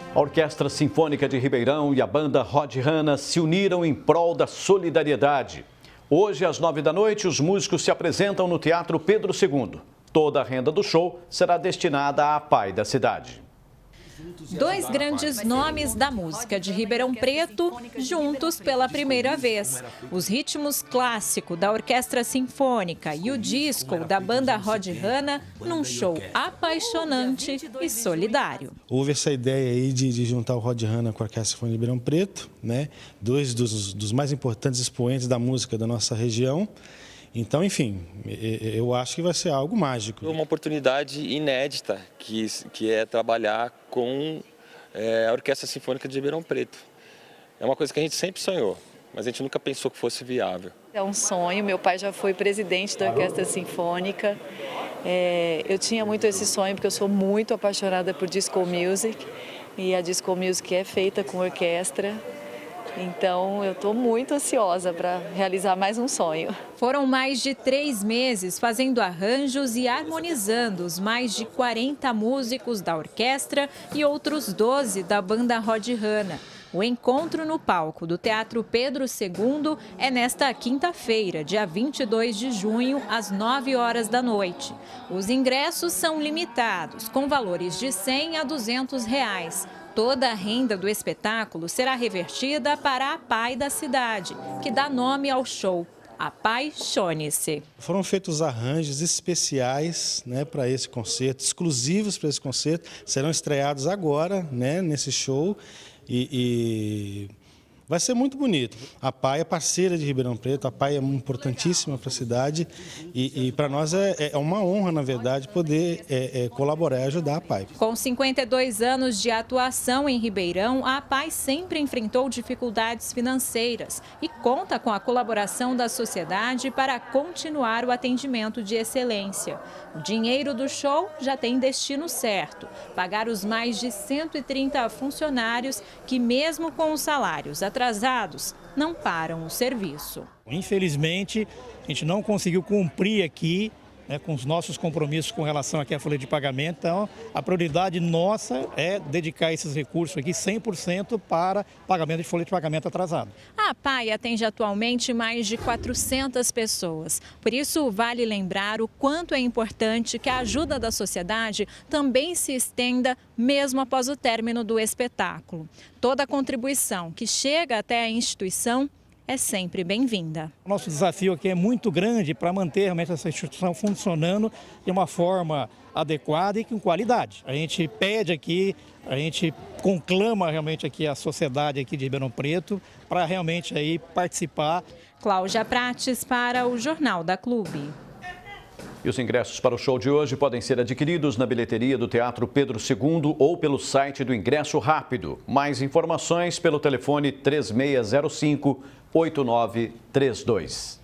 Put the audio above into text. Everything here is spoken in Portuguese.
A Orquestra Sinfônica de Ribeirão e a banda Rod Hanna se uniram em prol da solidariedade. Hoje, às 9h, os músicos se apresentam no Teatro Pedro II. Toda a renda do show será destinada à PAI da cidade. Dois grandes nomes da música de Ribeirão Preto juntos pela primeira vez. Os ritmos clássicos da Orquestra Sinfônica e o disco da banda Rod Hanna num show apaixonante e solidário. Houve essa ideia aí de juntar o Rod Hanna com a Orquestra Sinfônica de Ribeirão Preto, né? Dois dos mais importantes expoentes da música da nossa região. Então, enfim, eu acho que vai ser algo mágico. Uma oportunidade inédita, que é trabalhar com a Orquestra Sinfônica de Ribeirão Preto. É uma coisa que a gente sempre sonhou, mas a gente nunca pensou que fosse viável. É um sonho, meu pai já foi presidente da Orquestra Sinfônica. Eu tinha muito esse sonho porque eu sou muito apaixonada por disco music e a disco music é feita com orquestra. Então, eu estou muito ansiosa para realizar mais um sonho. Foram mais de 3 meses fazendo arranjos e harmonizando os mais de 40 músicos da orquestra e outros 12 da banda Rod Hanna. O encontro no palco do Teatro Pedro II é nesta quinta-feira, dia 22 de junho, às 9h. Os ingressos são limitados, com valores de R$100 a R$200. Toda a renda do espetáculo será revertida para a PAI da cidade, que dá nome ao show, Apaixone-se. Foram feitos arranjos especiais, né, para esse concerto, exclusivos para esse concerto, serão estreados agora, né, nesse show e vai ser muito bonito. A PAI é parceira de Ribeirão Preto, a PAI é importantíssima para a cidade e para nós é uma honra, na verdade, poder colaborar e ajudar a PAI. Com 52 anos de atuação em Ribeirão, a PAI sempre enfrentou dificuldades financeiras e conta com a colaboração da sociedade para continuar o atendimento de excelência. O dinheiro do show já tem destino certo: pagar os mais de 130 funcionários que, mesmo com os salários atrasados, não param o serviço. Infelizmente, a gente não conseguiu cumprir aqui, né, com os nossos compromissos com relação aqui à folha de pagamento. Então, a prioridade nossa é dedicar esses recursos aqui 100% para pagamento de folha de pagamento atrasado. A PAI atende atualmente mais de 400 pessoas. Por isso, vale lembrar o quanto é importante que a ajuda da sociedade também se estenda mesmo após o término do espetáculo. Toda contribuição que chega até a instituição é sempre bem-vinda. O nosso desafio aqui é muito grande para manter realmente essa instituição funcionando de uma forma adequada e com qualidade. A gente pede aqui, a gente conclama realmente aqui a sociedade aqui de Ribeirão Preto para realmente aí participar. Cláudia Prates para o Jornal da Clube. E os ingressos para o show de hoje podem ser adquiridos na bilheteria do Teatro Pedro II ou pelo site do Ingresso Rápido. Mais informações pelo telefone 3605-8932.